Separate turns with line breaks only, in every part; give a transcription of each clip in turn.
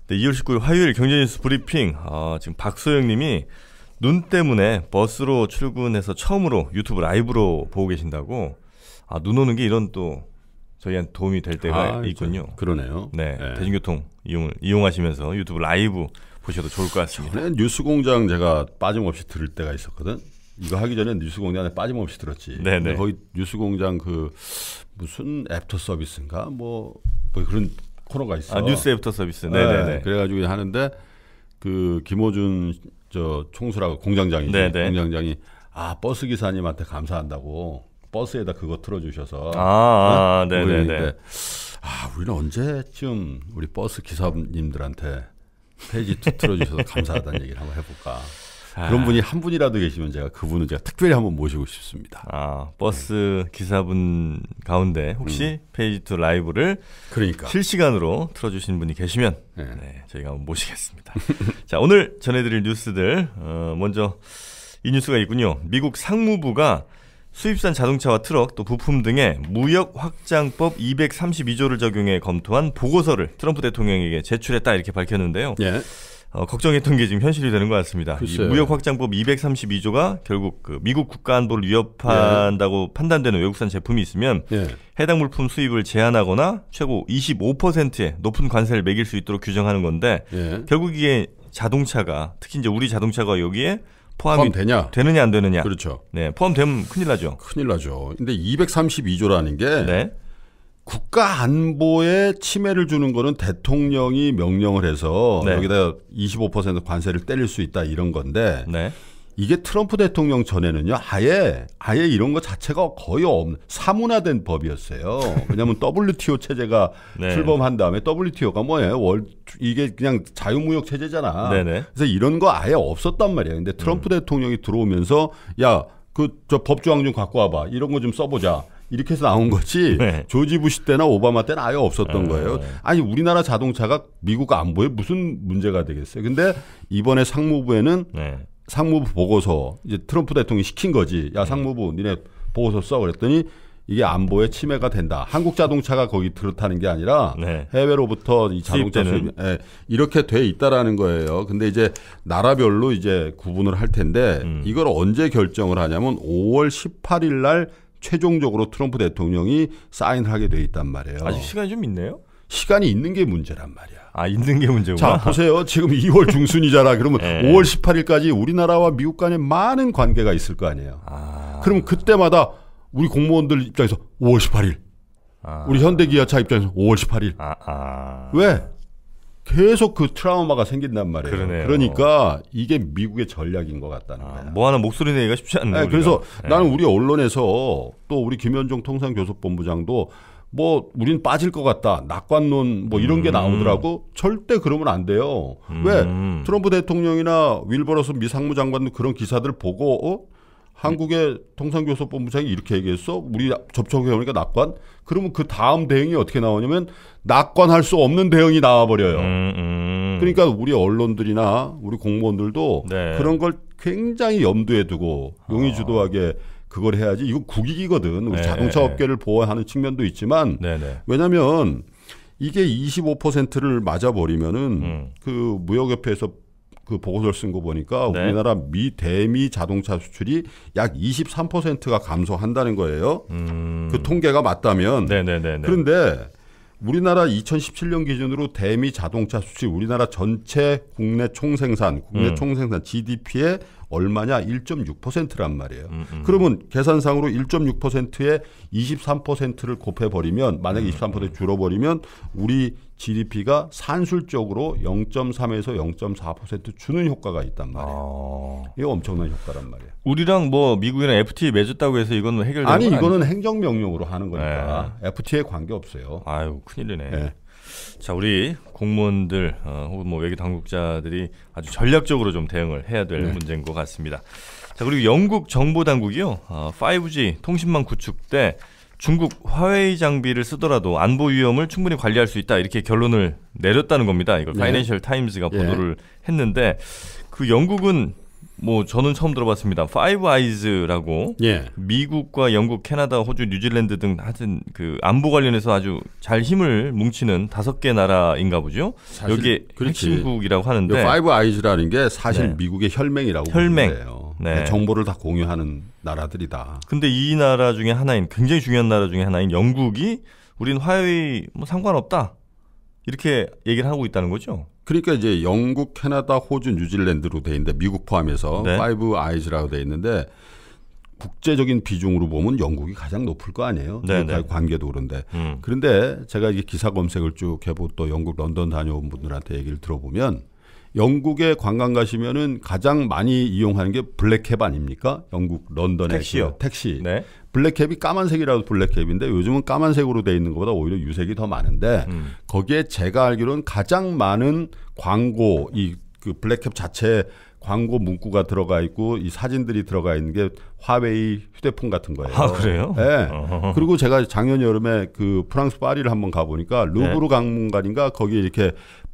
네, 2월 19일 화요일 경제뉴스 브리핑. 지금 박소영님이 눈 때문에 버스로 출근해서 처음으로 유튜브 라이브로 보고 계신다고. 눈 오는 게 이런 또 저희한테 도움이 될 때가 있군요.
그러네요.
네, 네. 대중교통 이용하시면서 유튜브 라이브 보셔도 좋을 것 같습니다.
전에 뉴스공장 제가 빠짐없이 들을 때가 있었거든. 이거 하기 전에 뉴스공장에 빠짐없이 들었지.
네네.
근데 거기 뉴스공장 그 무슨 애프터 서비스인가 뭐 그런 코너가 있어.
뉴스 애프터 서비스. 네네네.
네, 그래가지고 하는데 그 김호준 총수라고 공장장이지.
네네.
공장장이 버스 기사님한테 감사한다고 버스에다 그거 틀어주셔서.
네네네.
우리는 언제쯤 우리 버스 기사님들한테 페이지 2 틀어주셔서 감사하다는 얘기를 한번 해볼까. 그런 분이 한 분이라도 계시면 그분은 제가 특별히 한번 모시고 싶습니다.
버스 기사분 가운데 혹시 페이지 2 라이브를 실시간으로 틀어주신 분이 계시면 네, 저희가 한번 모시겠습니다. 자, 오늘 전해드릴 뉴스들 먼저 이 뉴스가 있군요. 미국 상무부가 수입산 자동차와 트럭 또 부품 등의 무역 확장법 232조를 적용해 검토한 보고서를 트럼프 대통령에게 제출했다 이렇게 밝혔는데요.
예.
걱정했던 게 지금 현실이 되는 것 같습니다. 이 무역 확장법 232조가 결국 그 미국 국가 안보를 위협한다고 판단되는 외국산 제품이 있으면 해당 물품 수입을 제한하거나 최고 25%의 높은 관세를 매길 수 있도록 규정하는 건데 결국 이게 자동차가 특히 이제 우리 자동차가 여기에 포함이 되느냐 안 되느냐.
그렇죠.
네, 포함되면 큰일 나죠.
큰일 나죠. 근데 232조라는 게 국가 안보에 침해를 주는 거는 대통령이 명령을 해서 여기다 25% 관세를 때릴 수 있다 이런 건데 이게 트럼프 대통령 전에는요 아예 이런 거 자체가 거의 사문화된 법이었어요. 왜냐하면 WTO 체제가 출범한 다음에 WTO가 뭐예요? 이게 그냥 자유무역 체제잖아. 그래서 이런 거 아예 없었단 말이에요. 근데 트럼프 대통령이 들어오면서 저 법조항 좀 갖고 와봐. 이런 거 좀 써보자. 이렇게 해서 나온 거지. 조지 부시 때나 오바마 때는 아예 없었던 거예요. 아니 우리나라 자동차가 미국 안보에 무슨 문제가 되겠어요. 근데 이번에 상무부에는 상무부 보고서 이제 트럼프 대통령이 시킨 거지. 야 상무부 니네 보고서 써 그랬더니 이게 안보에 침해가 된다. 한국 자동차가 거기 그렇다는 게 아니라 해외로부터 이 자동차 수입 이렇게 돼 있다라는 거예요. 근데 이제 나라별로 이제 구분을 할 텐데 이걸 언제 결정을 하냐면 5월 18일 날 최종적으로 트럼프 대통령이 사인하게 돼 있단 말이에요.
아직 시간이 좀 있네요.
시간이 있는 게 문제란 말이야.
있는 게 문제구나.
자, 보세요. 지금 2월 중순이잖아. 그러면 5월 18일까지 우리나라와 미국 간에 많은 관계가 있을 거 아니에요. 그럼 그때마다 우리 공무원들 입장에서 5월 18일. 우리 현대기아차 입장에서 5월 18일. 왜? 계속 그 트라우마가 생긴단 말이에요.
그러네요.
그러니까 이게 미국의 전략인 것 같다는 거야.
뭐 하나 목소리 내기가 쉽지 않네요.
그래서 나는 우리 언론에서 또 우리 김현종 통상교섭본부장도 뭐 우린 빠질 것 같다. 낙관론 뭐 이런 게 나오더라고. 절대 그러면 안 돼요. 왜? 트럼프 대통령이나 윌버러스 미 상무장관도 그런 기사들 보고 한국의 통상교섭본부장이 이렇게 얘기했어. 우리 접촉해오니까 낙관. 그러면 그 다음 대응이 어떻게 나오냐면 낙관할 수 없는 대응이 나와버려요. 그러니까 우리 언론들이나 우리 공무원들도 그런 걸 굉장히 염두에 두고 용의주도하게 그걸 해야지. 이거 국익이거든. 우리 자동차 업계를 보호하는 측면도 있지만 왜냐하면 이게 25%를 맞아버리면은 그 무역협회에서 그 보고서를 쓴 거 보니까 우리나라 대미 자동차 수출이 약 23%가 감소한다는 거예요. 그 통계가 맞다면. 그런데 우리나라 2017년 기준으로 대미 자동차 수출 우리나라 전체 국내 총생산 GDP의 얼마냐? 1.6%란 말이에요. 그러면 계산상으로 1.6%에 23%를 곱해버리면 만약에 23% 줄어버리면 우리 GDP가 산술적으로 0.3에서 0.4% 주는 효과가 있단 말이에요. 이거 엄청난 효과란 말이에요.
우리랑 뭐 미국이랑 FTA 맺었다고 해서 이건 해결되는 건
아니 이거는 행정명령으로 하는 거니까 FTA 관계없어요.
아유 큰일이네. 자, 우리 공무원들 혹은 뭐 외교 당국자들이 아주 전략적으로 좀 대응을 해야 될 문제인 것 같습니다. 자, 그리고 영국 정보 당국이요, 5G 통신망 구축 때 중국 화웨이 장비를 쓰더라도 안보 위험을 충분히 관리할 수 있다 이렇게 결론을 내렸다는 겁니다. 이걸 파이낸셜 타임즈가 보도를 했는데 그 영국은 뭐 저는 처음 들어봤습니다. 파이브 아이즈라고
예.
미국과 영국, 캐나다, 호주, 뉴질랜드 등 하여튼 그 안보 관련해서 아주 잘 힘을 뭉치는 5개 나라인가 보죠. 여기에 핵심국이라고 하는데
파이브 아이즈라는 게 사실 네. 미국의 혈맹이라고 보는데요.
네.
정보를 다 공유하는 나라들이다.
근데 이 나라 중에 하나인 굉장히 중요한 나라 중에 하나인 영국이 우린 화웨이 뭐 상관없다. 이렇게 얘기를 하고 있다는 거죠.
그러니까 이제 영국, 캐나다, 호주, 뉴질랜드로 돼 있는데 미국 포함해서
네.
파이브 아이즈라고 돼 있는데 국제적인 비중으로 보면 영국이 가장 높을 거 아니에요.
네,
네. 관계도 그런데. 그런데 제가 이게 기사 검색을 쭉 해보고 또 영국 런던 다녀온 분들한테 얘기를 들어보면 영국에 관광 가시면은 가장 많이 이용하는 게 블랙캡 아닙니까? 영국 런던의
택시요.
택시.
네.
블랙캡이 까만색이라도 블랙캡인데 요즘은 까만색으로 돼 있는 것보다 오히려 유색이 더 많은데 거기에 제가 알기로는 가장 많은 광고 이 그 블랙캡 자체 광고 문구가 들어가 있고 이 사진들이 들어가 있는 게 화웨이 휴대폰 같은 거예요.
아, 그래요?
네. 그리고 제가 작년 여름에 그 프랑스 파리를 한번 가보니까 루브르 박물관인가 거기 이렇게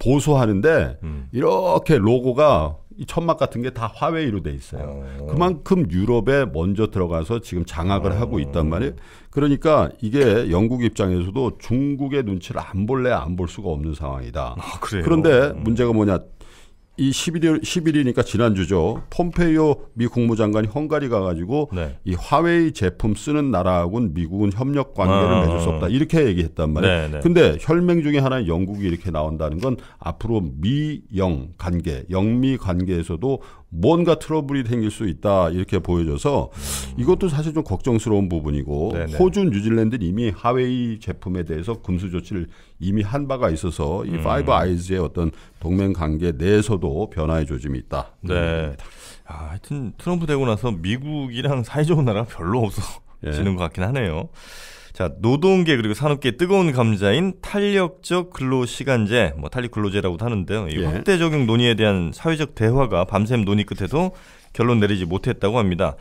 보수하는데 이렇게 로고가 이 천막 같은 게 다 화웨이로 돼 있어요. 그만큼 유럽에 먼저 들어가서 지금 장악을 하고 있단 말이에요. 그러니까 이게 영국 입장에서도 중국의 눈치를 안 볼래 안 볼 수가 없는 상황이다.
아, 그래요?
그런데 문제가 뭐냐. 이 10일이니까 지난주죠. 폼페이오 미 국무장관이 헝가리 가가지고
네.
이 화웨이 제품 쓰는 나라하고는 미국은 협력 관계를 맺을 수 없다. 이렇게 얘기했단 말이에요. 근데 혈맹 중에 하나인 영국이 이렇게 나온다는 건 앞으로 미영 관계, 영미 관계에서도 뭔가 트러블이 생길 수 있다. 이렇게 보여져서 이것도 사실 좀 걱정스러운 부분이고
네네.
호주, 뉴질랜드는 이미 하웨이 제품에 대해서 금수 조치를 이미 한 바가 있어서 이 파이브 아이즈의 어떤 동맹 관계 내에서도 변화의 조짐이 있다.
네. 아, 하여튼 트럼프 되고 나서 미국이랑 사이좋은 나라가 별로 없어지는 것 같긴 하네요. 자, 노동계 그리고 산업계의 뜨거운 감자인 탄력적 근로시간제, 뭐 탄력 근로제라고도 하는데요. 이 확대 적용 논의에 대한 사회적 대화가 밤샘 논의 끝에도 결론 내리지 못했다고 합니다.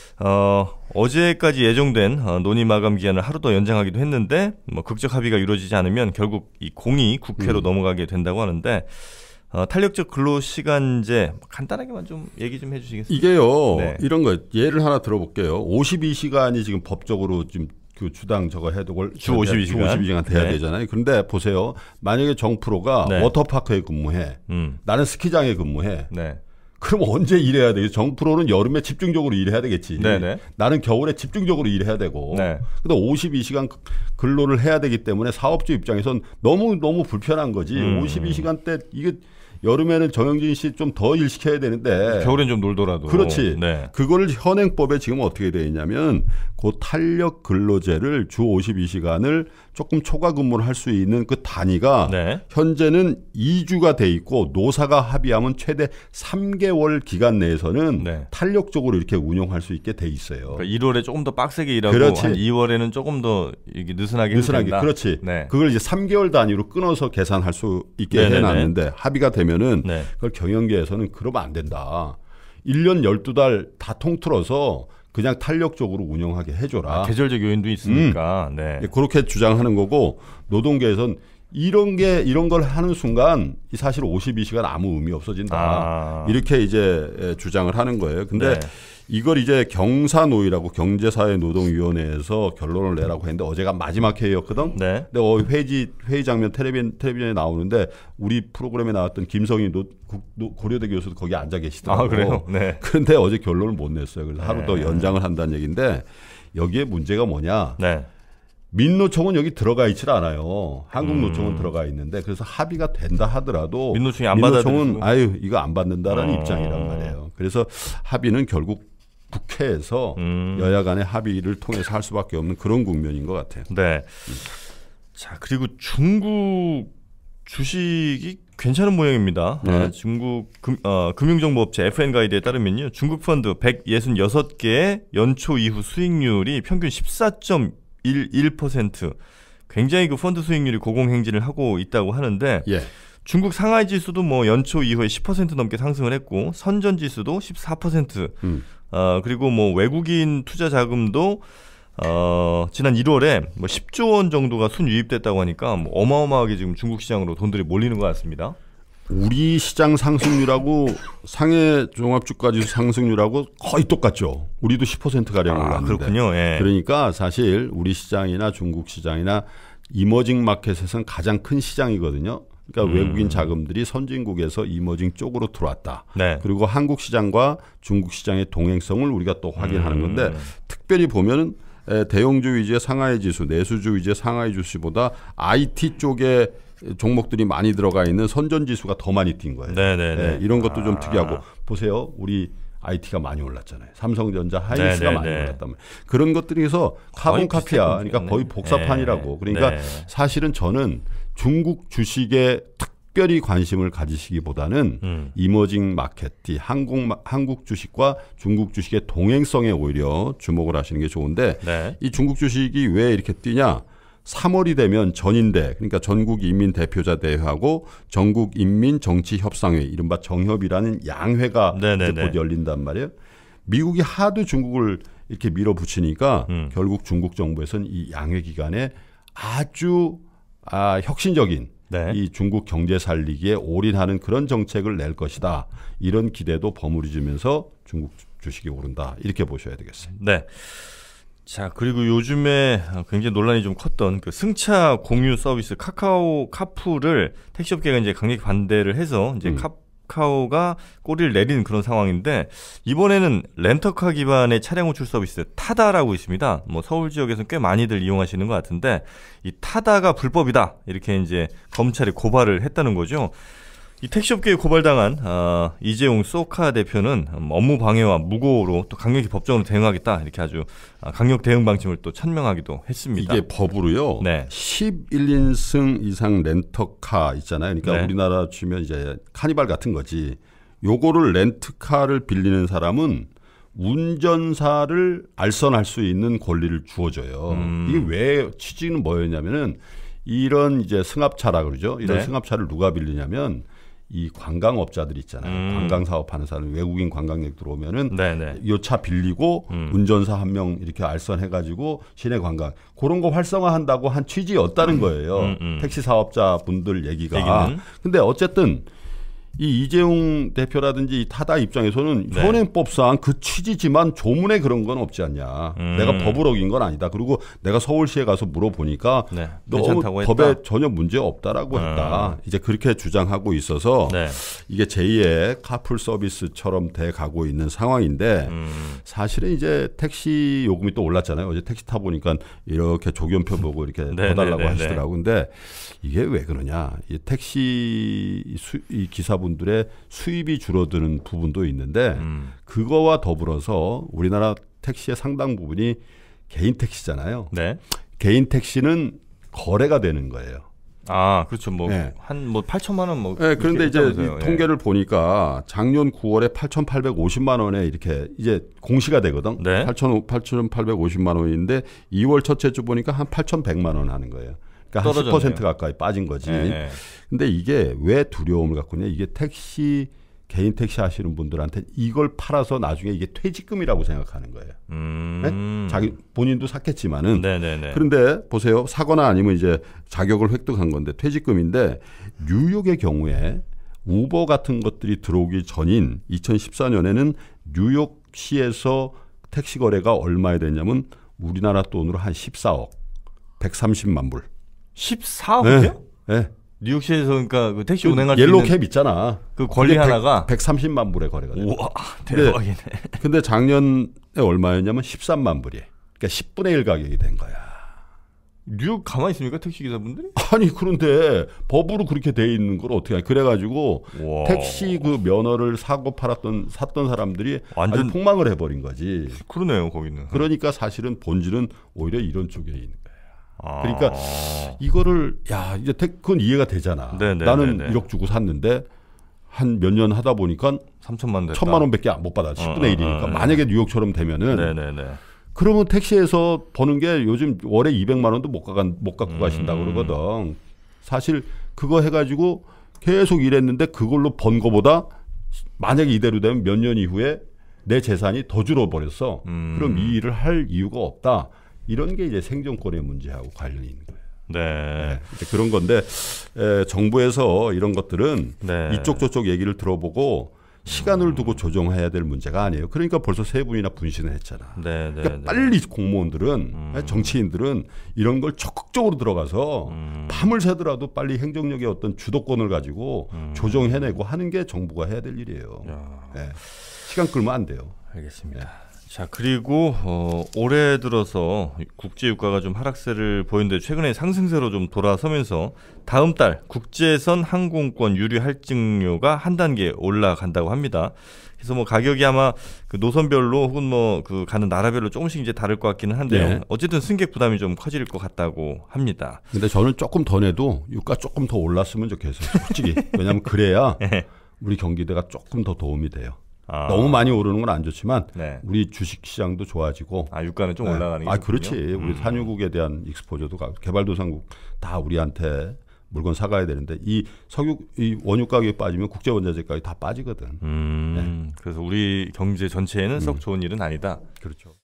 어제까지 예정된 논의 마감 기한을 하루 더 연장하기도 했는데 뭐 극적 합의가 이루어지지 않으면 결국 이 공이 국회로 넘어가게 된다고 하는데 탄력적 근로시간제 간단하게만 좀 얘기 좀 해주시겠어요?
이게요. 네. 이런 거 예를 하나 들어볼게요. 52시간이 지금 법적으로 지금 그 주당 저거 해도
주 52시간
돼야 되잖아요. 그런데 보세요. 만약에 정프로가 워터파크에 근무해. 나는 스키장에 근무해. 그럼 언제 일해야 되겠어? 정프로는 여름에 집중적으로 일해야 되겠지.
네네.
나는 겨울에 집중적으로 일해야 되고. 근데 52시간 근로를 해야 되기 때문에 사업주 입장에선 너무 불편한 거지. 52시간 때 이게 여름에는 정영진 씨 좀 더 일 시켜야 되는데
겨울엔 좀 놀더라도.
그렇지. 그걸 현행법에 지금 어떻게 되어 있냐면 그 탄력 근로제를 주 52시간을 조금 초과 근무를 할 수 있는 그 단위가 현재는 2주가 돼 있고 노사가 합의하면 최대 3개월 기간 내에서는 탄력적으로 이렇게 운영할 수 있게 돼 있어요.
그러니까 1월에 조금 더 빡세게 일하고 한 2월에는 조금 더 이게 느슨하게 된다.
그렇지. 그걸 이제 3개월 단위로 끊어서 계산할 수 있게 해놨는데 합의가 되면은 그걸 경영계에서는 그러면 안 된다. 1년 12달 다 통틀어서 그냥 탄력적으로 운영하게 해줘라.
계절적 요인도 있으니까.
그렇게 주장하는 거고 노동계에서는 이런 걸 하는 순간 사실 52시간 아무 의미 없어진다. 이렇게 이제 주장을 하는 거예요. 근데 이걸 이제 경사노위라고 경제사회노동위원회에서 결론을 내라고 했는데 어제가 마지막 회의였거든. 근데 회의 장면 텔레비전에 나오는데 우리 프로그램에 나왔던 김성희 고려대 교수도 거기 앉아 계시더라고요.
그래요?
그런데 어제 결론을 못 냈어요. 그래서 하루 더 연장을 한다는 얘기인데 여기에 문제가 뭐냐. 민노총은 여기 들어가 있질 않아요. 한국노총은 들어가 있는데 그래서 합의가 된다 하더라도 민노총은 이거 안 받는다라는 입장이란 말이에요. 그래서 합의는 결국 국회에서 여야 간의 합의를 통해서 할 수밖에 없는 그런 국면인 것 같아요.
자, 그리고 중국 주식이 괜찮은 모양입니다. 중국 금융정보업체 FN가이드에 따르면요. 중국 펀드 166개의 연초 이후 수익률이 평균 14.11%. 굉장히 그 펀드 수익률이 고공행진을 하고 있다고 하는데 중국 상하이 지수도 뭐 연초 이후에 10% 넘게 상승을 했고 선전 지수도 14%. 그리고 뭐 외국인 투자 자금도 지난 1월에 뭐 10조 원 정도가 순유입됐다고 하니까 뭐 어마어마하게 지금 중국 시장으로 돈들이 몰리는 것 같습니다.
우리 시장 상승률하고 상해 종합주가지수 상승률하고 거의 똑같죠. 우리도 10%가량 올랐는데.
그렇군요. 예.
그러니까 사실 우리 시장이나 중국 시장이나 이머징 마켓에서는 가장 큰 시장이거든요. 그러니까 외국인 자금들이 선진국에서 이머징 쪽으로 들어왔다.
네.
그리고 한국 시장과 중국 시장의 동행성을 우리가 또 확인하는 건데 특별히 보면은 대형주 위주의 상하이 지수, 내수주 위주의 상하이 지수보다 IT 쪽에 종목들이 많이 들어가 있는 선전 지수가 더 많이 뛴 거예요. 네, 이런 것도 좀 특이하고 보세요. 우리 IT가 많이 올랐잖아요. 삼성전자, 하이닉스가 많이 올랐단 말이에요. 그런 것들에서 카본 카피야. 그러니까 거의 복사판이라고. 그러니까 사실은 저는 중국 주식에 특별히 관심을 가지시기보다는 이머징 마켓이 한국 주식과 중국 주식의 동행성에 오히려 주목을 하시는 게 좋은데 이 중국 주식이 왜 이렇게 뛰냐? 3월이 되면 전인대, 그러니까 전국인민대표자대회하고 전국인민정치협상회, 이른바 정협이라는 양회가 이제 곧 열린단 말이에요. 미국이 하도 중국을 이렇게 밀어붙이니까 결국 중국 정부에서는 이 양회 기간에 아주 혁신적인 이 중국 경제 살리기에 올인하는 그런 정책을 낼 것이다. 이런 기대도 버무리면서 중국 주식이 오른다. 이렇게 보셔야 되겠어요.
네. 자, 그리고 요즘에 굉장히 논란이 좀 컸던 그 승차 공유 서비스 카푸를 택시업계가 이제 강력히 반대를 해서 이제 카카오가 꼬리를 내리는 그런 상황인데 이번에는 렌터카 기반의 차량 호출 서비스 타다라고 있습니다. 뭐 서울 지역에서는 꽤 많이들 이용하시는 것 같은데 이 타다가 불법이다 이렇게 이제 검찰이 고발을 했다는 거죠. 이 택시업계에 고발당한 이재용 쏘카 대표는 업무 방해와 무고로 또 강력히 법적으로 대응하겠다 이렇게 아주 강력 대응 방침을 또 천명하기도 했습니다.
이게 법으로요. 11인승 이상 렌터카 있잖아요. 그러니까 우리나라 치면 이제 카니발 같은 거지. 요거를 렌트카를 빌리는 사람은 운전사를 알선할 수 있는 권리를 주어져요. 이게 왜 취지는 뭐였냐면은 이런 이제 승합차라 그러죠. 이런 승합차를 누가 빌리냐면 이 관광업자들 있잖아요. 관광 사업하는 사람, 외국인 관광객 들어오면은 이 차 빌리고 운전사 한 명 이렇게 알선해가지고 시내 관광 그런 거 활성화한다고 한 취지였다는 거예요. 택시 사업자 분들 얘기가. 근데 어쨌든 이 이재용 대표라든지 이 타다 입장에서는 현행법상 그 취지지만 조문에 그런 건 없지 않냐. 내가 법을 어긴 건 아니다. 그리고 내가 서울시에 가서 물어보니까 너무 법에 했다. 전혀 문제 없다라고 했다. 이제 그렇게 주장하고 있어서 이게 제2의 카풀 서비스처럼 돼 가고 있는 상황인데 사실은 이제 택시 요금이 또 올랐잖아요. 어제 택시 타 보니까 이렇게 조견표 보고 이렇게 더 달라고 하시더라고요. 근데 이게 왜 그러냐. 이 택시 이 기사분들의 수입이 줄어드는 부분도 있는데 그거와 더불어서 우리나라 택시의 상당 부분이 개인 택시잖아요. 개인 택시는 거래가 되는 거예요.
아, 그렇죠. 한 8천만 원 뭐.
그런데 이제 통계를 보니까 작년 9월에 8,850만 원에 이렇게 이제 공시가 되거든. 8,850만 원인데 2월 첫째 주 보니까 한 8,100만 원 하는 거예요. 그러니까 한 10% 가까이 빠진 거지. 근데 이게 왜 두려움을 갖고 있냐? 이게 개인 택시 하시는 분들한테 이걸 팔아서 나중에 이게 퇴직금이라고 생각하는 거예요. 자기 본인도 샀겠지만은. 그런데 보세요. 사거나 아니면 이제 자격을 획득한 건데 퇴직금인데 뉴욕의 경우에 우버 같은 것들이 들어오기 전인 2014년에는 뉴욕시에서 택시 거래가 얼마에 됐냐면 우리나라 돈으로 한 14억 130만 불.
14억이요?
네.
뉴욕시에서 그러니까 그 택시 운행할 수
있는
옐로우
캡 있잖아.
그 권리 하나가
130만 불의 거래가 돼요.
우와, 대박이네.
근데 작년에 얼마였냐면 13만 불이에요. 그러니까 10분의 1 가격이 된 거야.
뉴욕 가만히 있습니까? 택시 기사분들이?
아니 그런데 법으로 그렇게 돼 있는 걸 어떻게 해. 그래가지고 택시 그 면허를 샀던 사람들이 완전 아주 폭망을 해버린 거지.
그러네요 거기는.
그러니까 사실은 본질은 오히려 이런 쪽에 있는 거야. 그러니까 이거를 이제 그건 이해가 되잖아. 나는 1억 주고 샀는데 한 몇 년 하다 보니까
3천만 됐다.
1,000만 원밖에 못 받아. 10분의 1이니까. 만약에 뉴욕처럼 되면은 그러면 택시에서 버는 게 요즘 월에 200만 원도 못 갖고 가신다고 그러거든. 사실 그거 해가지고 계속 일했는데 그걸로 번 거보다 만약에 이대로 되면 몇 년 이후에 내 재산이 더 줄어버렸어. 그럼 이 일을 할 이유가 없다. 이런 게 이제 생존권의 문제하고 관련이 있는 거예요.
네.
그런 건데 정부에서 이런 것들은
네.
이쪽 저쪽 얘기를 들어보고 시간을 두고 조정해야 될 문제가 아니에요. 그러니까 벌써 세 분이나 분신을 했잖아.
네,
그러니까 빨리 공무원들은 정치인들은 이런 걸 적극적으로 들어가서 밤을 새더라도 빨리 행정력의 어떤 주도권을 가지고 조정해내고 하는 게 정부가 해야 될 일이에요. 네. 시간 끌면 안 돼요.
알겠습니다. 네. 자, 그리고 올해 들어서 국제유가가 좀 하락세를 보이는데 최근에 상승세로 좀 돌아서면서 다음 달 국제선 항공권 유류 할증료가 한 단계 올라간다고 합니다. 그래서 뭐 가격이 아마 그 노선별로 혹은 뭐 그 가는 나라별로 조금씩 이제 다를 것 같기는 한데요. 네. 어쨌든 승객 부담이 좀 커질 것 같다고 합니다.
근데 저는 조금 더 내도 유가 조금 더 올랐으면 좋겠어요. 솔직히. 왜냐하면 그래야 우리 경기대가 조금 더 도움이 돼요. 너무 많이 오르는 건 안 좋지만
네.
우리 주식시장도 좋아지고
유가는 좀 올라가는 게
그렇지. 우리 산유국에 대한 익스포저도 개발도상국 다 우리한테 물건 사가야 되는데 이 원유 가격이 빠지면 국제 원자재 가격이 다 빠지거든.
그래서 우리 경제 전체에는 썩 좋은 일은 아니다.
그렇죠.